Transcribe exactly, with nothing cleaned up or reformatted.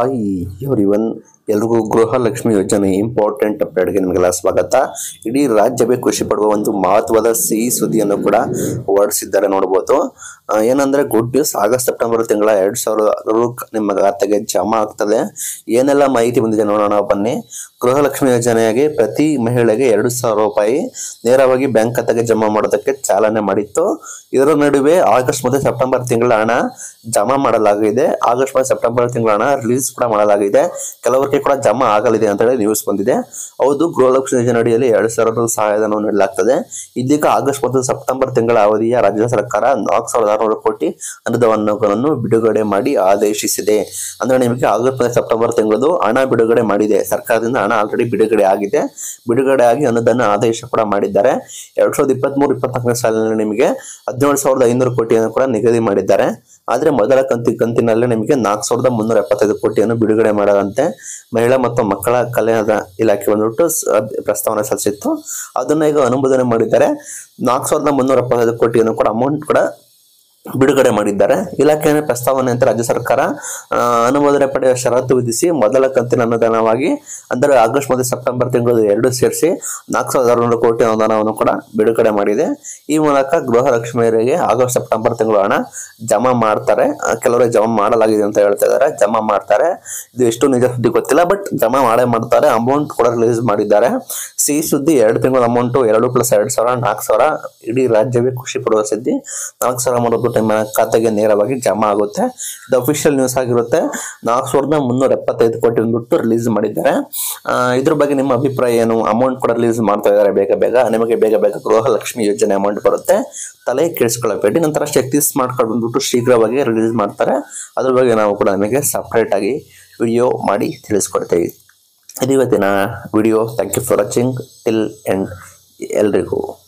Hi everyone, ಎಲ್ರಿಗೂ ಗೃಹಲಕ್ಷ್ಮಿ ಯೋಜನೆ important ಅಪ್ಡೇಟ್ಗೆ ನಿಮಗೆಲ್ಲ ಸ್ವಾಗತ. ಇಡೀ ರಾಜ್ಯವೇ ಖುಷಿ ಪಡುವ ಒಂದು ಮಹತ್ವದ ಸಿಹಿ ಸುದ್ದಿಯನ್ನು ಕೂಡ ಹೊರಡಿಸಿದ್ದಾರೆ ನೋಡಬಹುದು. ಏನಂದ್ರೆ ಗುಡ್ ನ್ಯೂಸ್, ಆಗಸ್ಟ್ ಸೆಪ್ಟೆಂಬರ್ ತಿಂಗಳ ಎರಡ್ ಸಾವಿರದ ರು ನಿಮ್ಮ ಖಾತೆಗೆ ಜಮಾ ಆಗ್ತದೆ. ಏನೆಲ್ಲ ಮಾಹಿತಿ ಬಂದಿದೆ ನೋಡೋಣ ಬನ್ನಿ. ಗೃಹಲಕ್ಷ್ಮಿ ಯೋಜನೆಯಾಗಿ ಪ್ರತಿ ಮಹಿಳೆಗೆ ಎರಡು ಸಾವಿರ ರೂಪಾಯಿ ನೇರವಾಗಿ ಬ್ಯಾಂಕ್ ಖಾತೆಗೆ ಜಮಾ ಮಾಡೋದಕ್ಕೆ ಚಾಲನೆ ಮಾಡಿತ್ತು. ಇದರ ನಡುವೆ ಆಗಸ್ಟ್ ಮತ್ತು ಸೆಪ್ಟೆಂಬರ್ ತಿಂಗಳ ಹಣ ಜಮಾ ಮಾಡಲಾಗಿದೆ. ಆಗಸ್ಟ್ ಮತ್ತು ಸೆಪ್ಟೆಂಬರ್ ತಿಂಗಳ ಹಣ ರಿಲೀಸ್ ಕೂಡ ಮಾಡಲಾಗಿದೆ. ಕೆಲವರಿಗೆ ಕೂಡ ಜಮಾ ಆಗಲಿದೆ ಅಂತ ಹೇಳಿ ನ್ಯೂಸ್ ಬಂದಿದೆ. ಹೌದು, ಗೃಹಲಕ್ಷ್ಮಿ ಯೋಜನೆ ಅಡಿಯಲ್ಲಿ ಎರಡು ಸಾವಿರ ಸಹಾಯಧನವನ್ನು ನೀಡಲಾಗ್ತದೆ. ಇದೀಗ ಆಗಸ್ಟ್ ಮತ್ತು ಸೆಪ್ಟೆಂಬರ್ ತಿಂಗಳ ಅವಧಿಯ ರಾಜ್ಯ ಸರ್ಕಾರ ನಾಲ್ಕು ಸಾವಿರದ ಆರುನೂರು ಕೋಟಿ ಅನುದಾನವನ್ನು ಬಿಡುಗಡೆ ಮಾಡಿ ಆದೇಶಿಸಿದೆ. ಅಂದ್ರೆ ನಿಮಗೆ ಆಗಸ್ಟ್ ಮತ್ತು ಸೆಪ್ಟೆಂಬರ್ ತಿಂಗಳದು ಹಣ ಬಿಡುಗಡೆ ಮಾಡಿದೆ. ಸರ್ಕಾರದಿಂದ ಹಣ ಆಲ್ರೆಡಿ ಬಿಡುಗಡೆ ಆಗಿದೆ. ಬಿಡುಗಡೆ ಆಗಿ ಅನುದಾನ ಆದೇಶ ಕೂಡ ಮಾಡಿದ್ದಾರೆ. ಎರಡ್ ಸಾವಿರದ ಇಪ್ಪತ್ತ್ ಮೂರು ಇಪ್ಪತ್ನಾಲ್ಕನೇ ಸಾಲಿನಲ್ಲಿ ನಿಮಗೆ ಹದಿನೇಳು ಸಾವಿರದ ಐನೂರು ಕೋಟಿಯನ್ನು ಕೂಡ ನಿಗದಿ ಮಾಡಿದ್ದಾರೆ. ಆದ್ರೆ ಮೊದಲ ಕಂತಿ ಕಂತಿನಲ್ಲಿ ನಿಮಗೆ ನಾಲ್ಕು ಸಾವಿರದ ಮುನ್ನೂರ ಎಪ್ಪತ್ತೈದು ಕೋಟಿಯನ್ನು ಬಿಡುಗಡೆ ಮಾಡದಂತೆ ಮಹಿಳಾ ಮತ್ತು ಮಕ್ಕಳ ಕಲ್ಯಾಣ ಇಲಾಖೆ ಬಂದ್ಬಿಟ್ಟು ಪ್ರಸ್ತಾವನೆ ಸಲ್ಲಿಸಿತ್ತು. ಅದನ್ನ ಈಗ ಅನುಮೋದನೆ ಮಾಡಿದ್ದಾರೆ. ನಾಲ್ಕು ಸಾವಿರದ ಮುನ್ನೂರ ಎಪ್ಪತ್ತೈದು ಕೋಟಿಯನ್ನು ಕೂಡ ಅಮೌಂಟ್ ಕೂಡ ಬಿಡುಗಡೆ ಮಾಡಿದ್ದಾರೆ. ಇಲಾಖೆಯ ಪ್ರಸ್ತಾವನೆ ಅಂತ ರಾಜ್ಯ ಸರ್ಕಾರ ಅನುಮೋದನೆ ಪಡೆಯುವ ಷರತ್ತು ವಿಧಿಸಿ ಮೊದಲ ಕಂತಿನ ಅನುದಾನವಾಗಿ ಅಂದರೆ ಆಗಸ್ಟ್ ಮತ್ತು ಸೆಪ್ಟೆಂಬರ್ ತಿಂಗಳು ಎರಡು ಸೇರಿಸಿ ನಾಲ್ಕು ಸಾವಿರದ ಆರುನೂರು ಕೋಟಿ ಅನುದಾನವನ್ನು ಕೂಡ ಬಿಡುಗಡೆ ಮಾಡಿದೆ. ಈ ಮೂಲಕ ಗೃಹಲಕ್ಷ್ಮಿಯರಿಗೆ ಆಗಸ್ಟ್ ಸೆಪ್ಟೆಂಬರ್ ತಿಂಗಳು ಹಣ ಜಮಾ ಮಾಡ್ತಾರೆ. ಕೆಲವರಿಗೆ ಜಮಾ ಮಾಡಲಾಗಿದೆ ಅಂತ ಹೇಳ್ತಾ ಇದ್ದಾರೆ. ಜಮಾ ಮಾಡ್ತಾರೆ, ಇದು ಎಷ್ಟು ನಿಜ ಸುದ್ದಿ ಗೊತ್ತಿಲ್ಲ, ಬಟ್ ಜಮಾ ಮಾಡೇ ಮಾಡ್ತಾರೆ. ಅಮೌಂಟ್ ಕೂಡ ರಿಲೀಸ್ ಮಾಡಿದ್ದಾರೆ. ಸಿಹಿ ಸುದ್ದಿ, ಎರಡು ತಿಂಗಳ ಅಮೌಂಟು ಎರಡು ಪ್ಲಸ್ ಎರಡು ಸಾವಿರ ನಾಲ್ಕು ಸಾವಿರ ಇಡೀ ರಾಜ್ಯವೇ ಖುಷಿ ಪಡುವ ಸುದ್ದಿ. ನಾಲ್ಕು ಸಾವಿರ ಮಾಡೋದು ನಿಮ್ಮ ಖಾತೆಗೆ ನೇರವಾಗಿ ಜಮಾ ಆಗುತ್ತೆ. ಇದು ಅಫಿಷಿಯಲ್ ನ್ಯೂಸ್ ಆಗಿರುತ್ತೆ. ನಾಲ್ಕು ಸಾವಿರದ ಮುನ್ನೂರ ಎಪ್ಪತ್ತೈದು ಕೋಟಿ ಬಂದ್ಬಿಟ್ಟು ರಿಲೀಸ್ ಮಾಡಿದ್ದಾರೆ. ಇದ್ರ ಬಗ್ಗೆ ನಿಮ್ಮ ಅಭಿಪ್ರಾಯ ಏನು? ಅಮೌಂಟ್ ಕೂಡ ರಿಲೀಸ್ ಮಾಡ್ತಾ ಇದ್ದಾರೆ ಬೇಗ ಬೇಗ. ನಿಮಗೆ ಬೇಗ ಬೇಗ ಗೃಹಲಕ್ಷ್ಮಿ ಯೋಜನೆ ಅಮೌಂಟ್ ಬರುತ್ತೆ, ತಲೆ ಕೆಡಿಸ್ಕೊಳ್ಳಬೇಡಿ. ನಂತರ ಶಕ್ತಿ ಸ್ಮಾರ್ಟ್ ಕಾರ್ಡ್ ಬಂದ್ಬಿಟ್ಟು ಶೀಘ್ರವಾಗಿ ರಿಲೀಸ್ ಮಾಡ್ತಾರೆ. ಅದ್ರ ಬಗ್ಗೆ ನಾವು ಕೂಡ ನಿಮಗೆ ಸಪ್ರೇಟ್ ಆಗಿ ವಿಡಿಯೋ ಮಾಡಿ ತಿಳಿಸ್ಕೊಡ್ತೇವೆ. ಇದು ಇವತ್ತಿನ video. Thank you for watching till end. ಎಲ್ರಿಗೂ